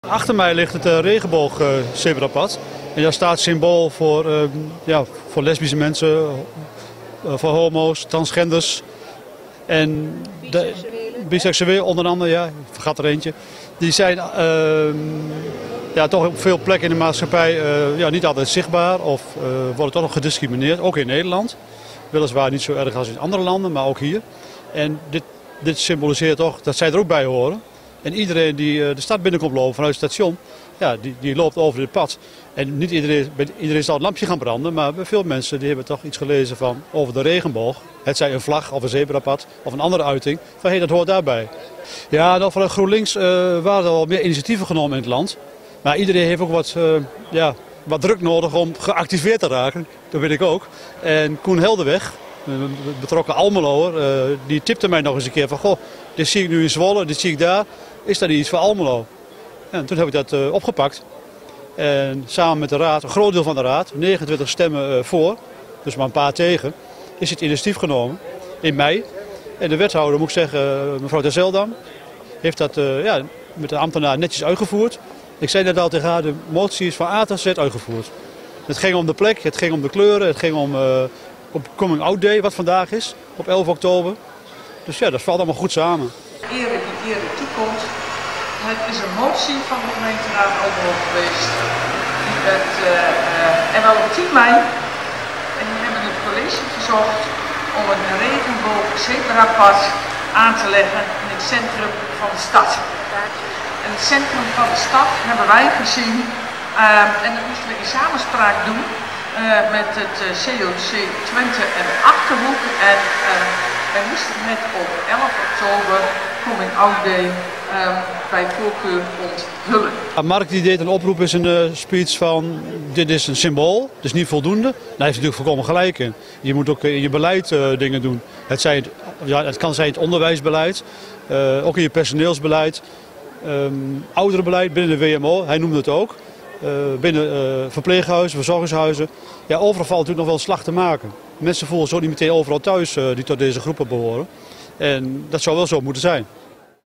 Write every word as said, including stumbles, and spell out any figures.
Achter mij ligt het uh, regenboogzebrapad. En daar staat symbool voor, uh, ja, voor lesbische mensen, uh, voor homo's, transgenders. En biseksueel onder andere, ja, ik vergat er eentje. Die zijn uh, ja, toch op veel plekken in de maatschappij uh, ja, niet altijd zichtbaar of uh, worden toch nog gediscrimineerd, ook in Nederland. Weliswaar niet zo erg als in andere landen, maar ook hier. En dit, dit symboliseert toch dat zij er ook bij horen. En iedereen die uh, de stad binnenkomt lopen vanuit het station, ja, die, die loopt over dit pad. En niet iedereen, iedereen zal het lampje gaan branden, maar veel mensen die hebben toch iets gelezen van over de regenboog. Het zij een vlag of een zebrapad of een andere uiting, van hé, hey, dat hoort daarbij. Ja, nou, vanuit GroenLinks uh, waren er al meer initiatieven genomen in het land. Maar iedereen heeft ook wat, uh, ja, wat druk nodig om geactiveerd te raken, dat weet ik ook. En Koen Helderweg, betrokken Almeloer, uh, die tipte mij nog eens een keer van, goh, dit zie ik nu in Zwolle, dit zie ik daar, is dat niet iets voor Almelo? En toen heb ik dat uh, opgepakt. En samen met de raad, een groot deel van de raad, negenentwintig stemmen uh, voor, dus maar een paar tegen, is het initiatief genomen in mei. En de wethouder, moet ik zeggen, uh, mevrouw Ter Zeldam, heeft dat uh, ja, met de ambtenaar netjes uitgevoerd. Ik zei net al tegen haar, de motie is van A tot Z uitgevoerd. Het ging om de plek, het ging om de kleuren, het ging om uh, op Coming Out Day, wat vandaag is, op elf oktober. Dus ja, dat valt allemaal goed samen. Ere die ere toekomt. Het is een motie van de gemeenteraad Almelo geweest. Die het, uh, uh, en wel op tien mei. En die hebben het college verzocht om een regenboog zebrapad aan te leggen in het centrum van de stad. In het centrum van de stad hebben wij gezien, uh, en dat moesten we in samenspraak doen, uh, met het uh, C O C Twente en de Achterhoek. En uh, wij moesten het op elf oktober, Coming Out Day, uh, bij voorkeur onthullen. Mark die deed een oproep in zijn uh, speech van, dit is een symbool, het is niet voldoende. Daar heeft hij natuurlijk volkomen gelijk in. Je moet ook in je beleid uh, dingen doen. Het, zijn, ja, het kan zijn het onderwijsbeleid, uh, ook in je personeelsbeleid. Um, ouderenbeleid binnen de W M O, hij noemde het ook. Uh, binnen uh, verpleeghuizen, verzorgingshuizen. Ja, overal valt natuurlijk nog wel een slag te maken. Mensen voelen zich ook niet meteen overal thuis uh, die tot deze groepen behoren. En dat zou wel zo moeten zijn.